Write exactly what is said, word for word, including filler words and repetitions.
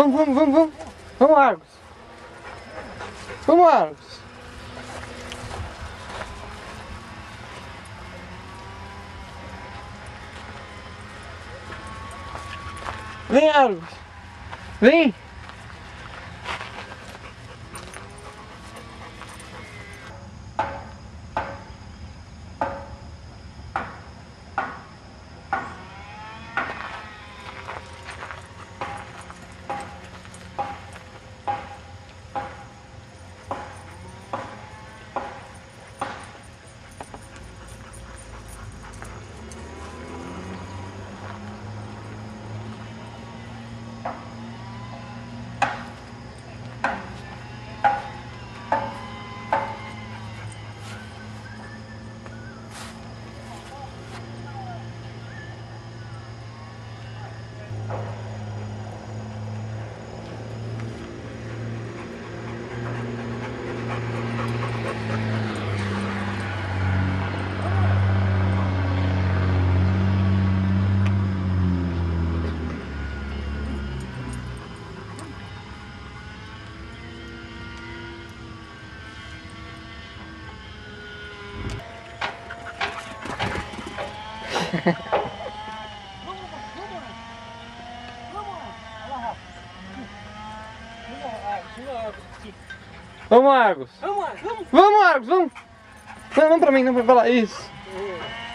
vamos, vamos, vamos, vamos. Vamos, Argos. Vamos, Argos. Vem, Argos. Vem. Vamos, Argos. Vamos, Argos, vamos. Vamos, Argos, vamos. Não, não pra mim, não pra lá. Isso.